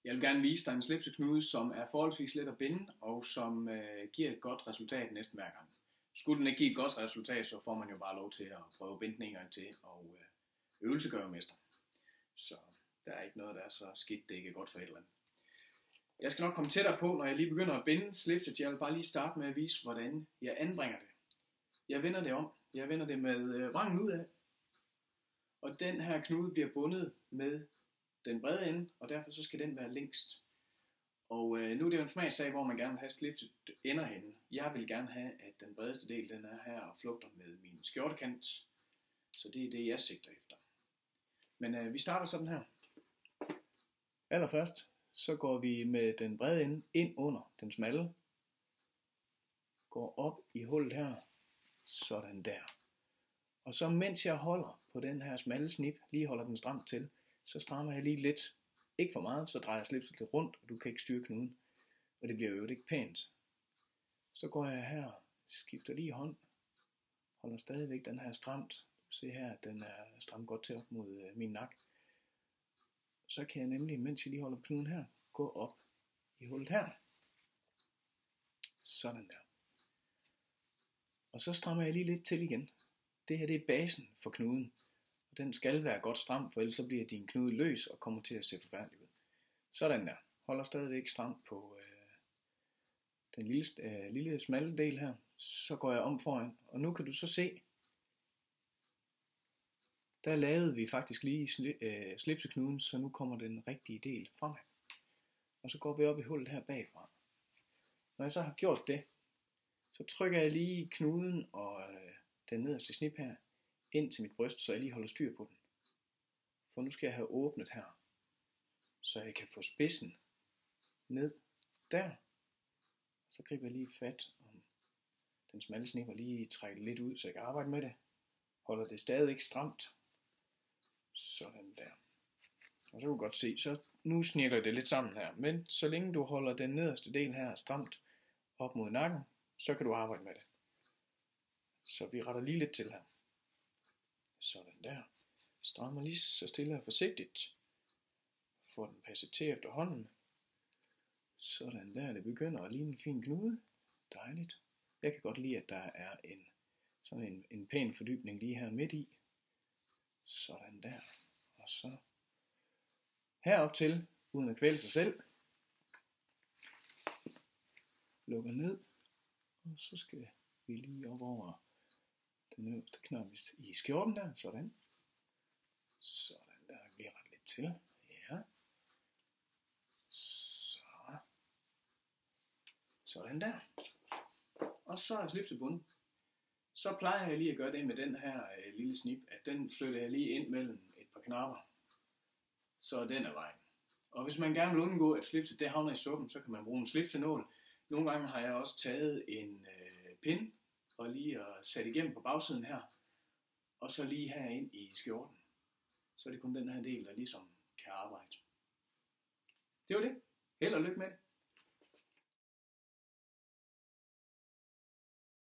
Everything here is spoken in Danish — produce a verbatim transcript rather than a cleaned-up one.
Jeg vil gerne vise dig en slipseknude, som er forholdsvis let at binde, og som øh, giver et godt resultat næsten hver gang. Skulle den ikke give et godt resultat, så får man jo bare lov til at prøve at binde den en gang til, og øh, øvelse gør jo mester. Så der er ikke noget, der er så skidt, det ikke er godt for et eller andet. Jeg skal nok komme tættere på, når jeg lige begynder at binde slipset. Jeg vil bare lige starte med at vise, hvordan jeg anbringer det. Jeg vender det om. Jeg vender det med øh, vrangen ud af. Og den her knude bliver bundet med den brede ende, og derfor så skal den være længst. Og øh, nu er det jo en smagssag, hvor man gerne vil have slipset ender henne. Jeg vil gerne have, at den bredeste del den er her og flugter med min skjortekant. Så det er det, jeg sigter efter. Men øh, vi starter sådan her. Allerførst så går vi med den brede ende ind under den smalle. Går op i hullet her. Sådan der. Og så mens jeg holder på den her smalle snip, lige holder den stramt til, så strammer jeg lige lidt. Ikke for meget, så drejer jeg slipset lidt rundt, og du kan ikke styre knuden. Og det bliver jo ikke pænt. Så går jeg her, skifter lige hånd, holder stadigvæk den her stramt. Se her, den er stramt godt til op mod øh, min nakke. Så kan jeg nemlig, mens jeg lige holder knuden her, gå op i hullet her. Sådan der. Og så strammer jeg lige lidt til igen. Det her det er basen for knuden. Og den skal være godt stram, for ellers så bliver din knude løs og kommer til at se forfærdelig ud. Sådan der. Holder stadigvæk stramt på øh, den lille, øh, lille smalle del her. Så går jeg om foran. Og nu kan du så se, der lavede vi faktisk lige sli, øh, slipseknuden, så nu kommer den rigtige del fremad. Og så går vi op i hullet her bagfra. Når jeg så har gjort det, så trykker jeg lige knuden og øh, den nederste snip her ind til mit bryst, så jeg lige holder styr på den. For nu skal jeg have åbnet her, så jeg kan få spidsen ned der. Så griber jeg lige fat om den smalle snip og lige trækker lidt ud, så jeg kan arbejde med det. Holder det stadigvæk stramt. Sådan der. Og så kan du godt se, så nu snirkler det lidt sammen her. Men så længe du holder den nederste del her stramt op mod nakken, så kan du arbejde med det. Så vi retter lige lidt til her. Sådan der. Strammer lige så stille og forsigtigt. Får den passet til efterhånden. Sådan der. Det begynder at ligne en fin knude. Dejligt. Jeg kan godt lide, at der er en, sådan en, en pæn fordybning lige her midt i. Sådan der. Og så herop til, uden at kvæle sig selv. Lukker ned. Og så skal vi lige op over den øverste knap i skjorten der. Sådan. Sådan der. Vi ret lidt til. Ja. Så. Sådan der. Og så er slipset bundet. Så plejer jeg lige at gøre det med den her øh, lille snip, at den flytter jeg lige ind mellem et par knapper. Så den er vejen. Og hvis man gerne vil undgå, at slipset det havner i suppen, så kan man bruge en slipsenål. Nogle gange har jeg også taget en øh, pind og lige at sætte igennem på bagsiden her. Og så lige her ind i skjorten. Så er det kun den her del, der ligesom kan arbejde. Det var det. Held og lykke med det.